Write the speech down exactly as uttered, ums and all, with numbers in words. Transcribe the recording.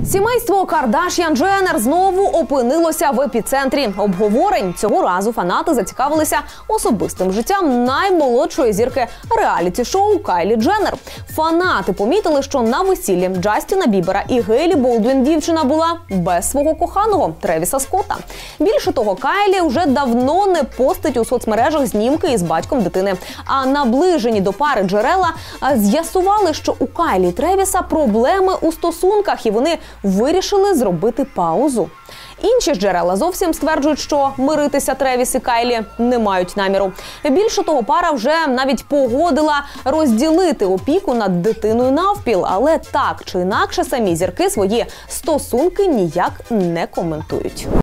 Сімейство Кардаш'ян-Дженнер знову опинилося в епіцентрі обговорень. Цього разу фанати зацікавилися особистим життям наймолодшої зірки реаліті-шоу Кайлі Дженнер. Фанати помітили, що на весіллі Джастіна Бібера і Гейлі Болдуін дівчина була без свого коханого Тревіса Скотта. Більше того, Кайлі вже давно не постить у соцмережах знімки із батьком дитини. А наближені до пари джерела з'ясували, що у Кайлі і Тревіса проблеми у стосунках, і вони вирішили зробити паузу. Інші ж джерела зовсім стверджують, що миритися Тревіс і Кайлі не мають наміру. Більше того, пара вже навіть погодила розділити опіку над дитиною навпіл, але так чи інакше самі зірки свої стосунки ніяк не коментують.